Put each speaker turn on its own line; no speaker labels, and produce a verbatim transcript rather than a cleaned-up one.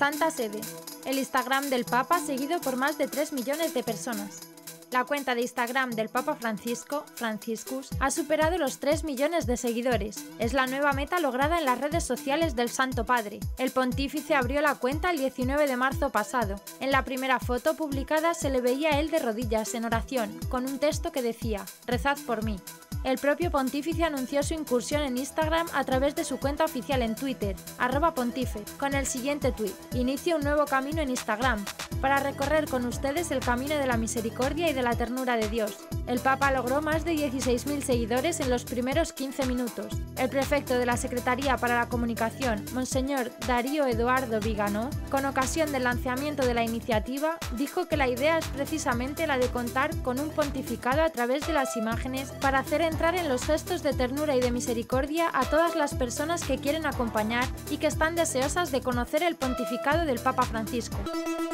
Santa Sede, el Instagram del Papa seguido por más de tres millones de personas. La cuenta de Instagram del Papa Francisco, Franciscus, ha superado los tres millones de seguidores. Es la nueva meta lograda en las redes sociales del Santo Padre. El pontífice abrió la cuenta el diecinueve de marzo pasado. En la primera foto publicada se le veía a él de rodillas en oración, con un texto que decía: «Rezad por mí». El propio pontífice anunció su incursión en Instagram a través de su cuenta oficial en Twitter, arroba pontife, con el siguiente tuit: «Inicio un nuevo camino en Instagram, para recorrer con ustedes el camino de la misericordia y de la ternura de Dios». El Papa logró más de dieciséis mil seguidores en los primeros quince minutos. El prefecto de la Secretaría para la Comunicación, Monseñor Darío Eduardo Viganó, con ocasión del lanzamiento de la iniciativa, dijo que la idea es precisamente la de contar con un pontificado a través de las imágenes para hacer entrar en los gestos de ternura y de misericordia a todas las personas que quieren acompañar y que están deseosas de conocer el pontificado del Papa Francisco.